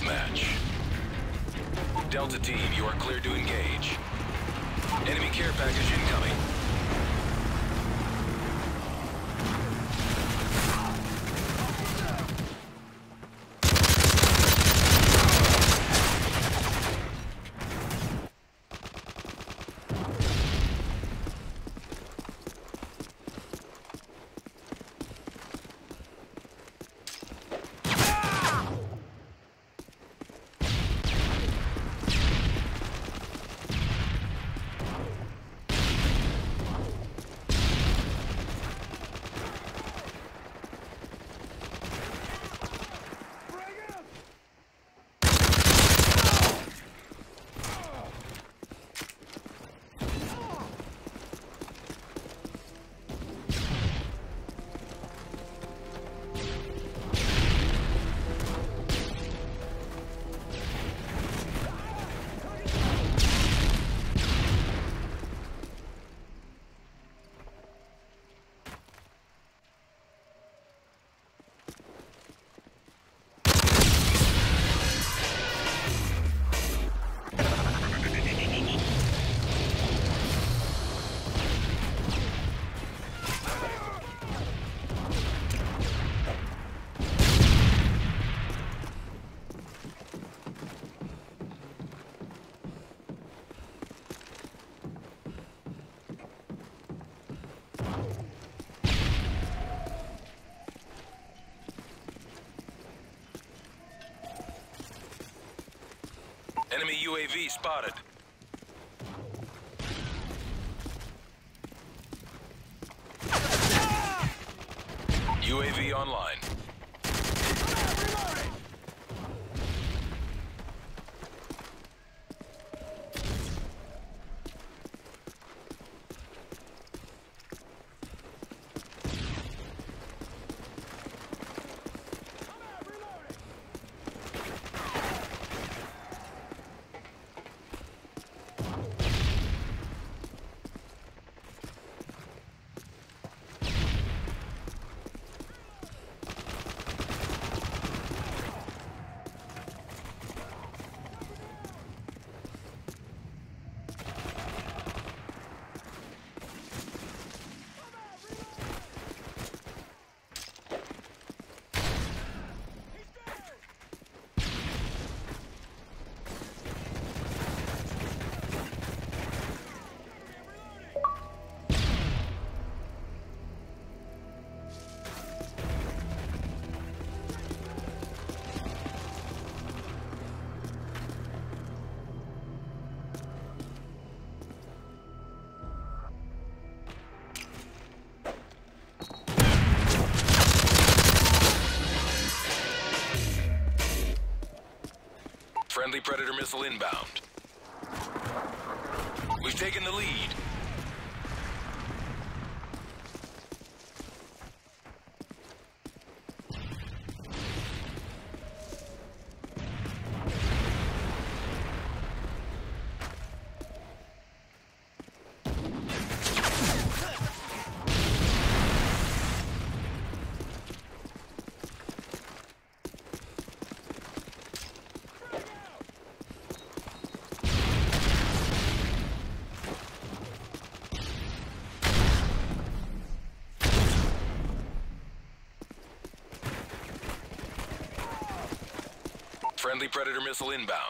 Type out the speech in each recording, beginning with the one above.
deathmatch. Delta Team, you are cleared to engage. Enemy care package incoming. Enemy UAV spotted. UAV online. Friendly Predator missile inbound. We've taken the lead. Friendly Predator missile inbound.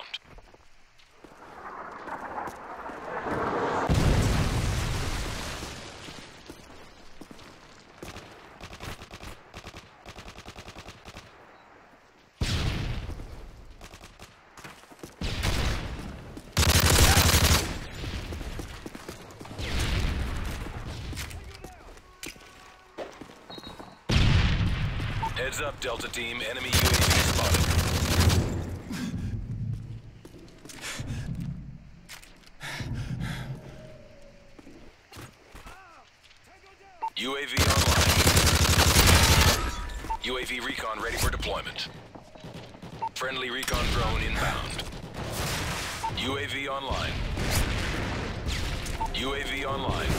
Heads up, Delta Team. Enemy UAV spotted. UAV online. UAV recon ready for deployment. Friendly recon drone inbound. UAV online. UAV online.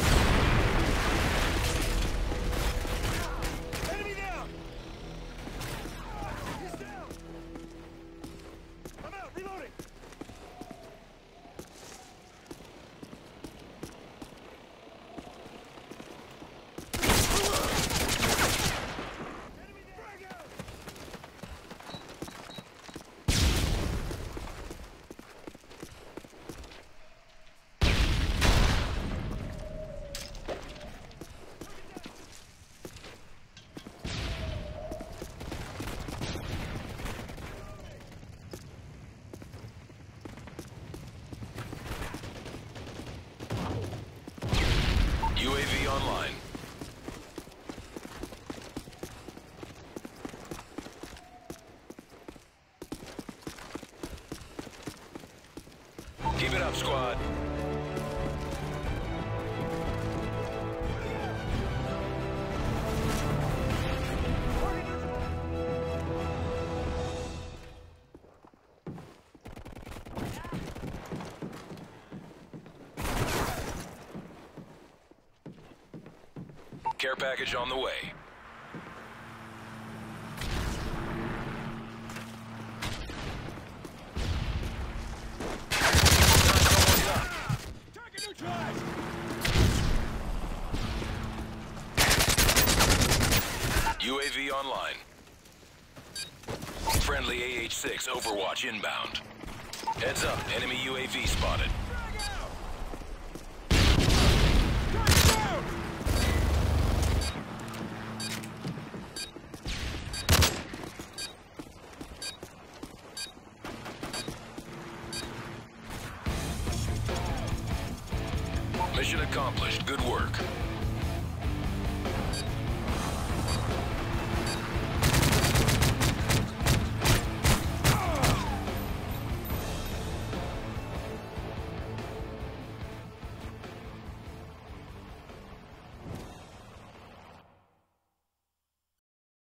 Enemy down! He's down! Care package on the way. Target neutralized! UAV online. Friendly AH-6 Overwatch inbound. Heads up, enemy UAV spotted. Mission accomplished. Good work.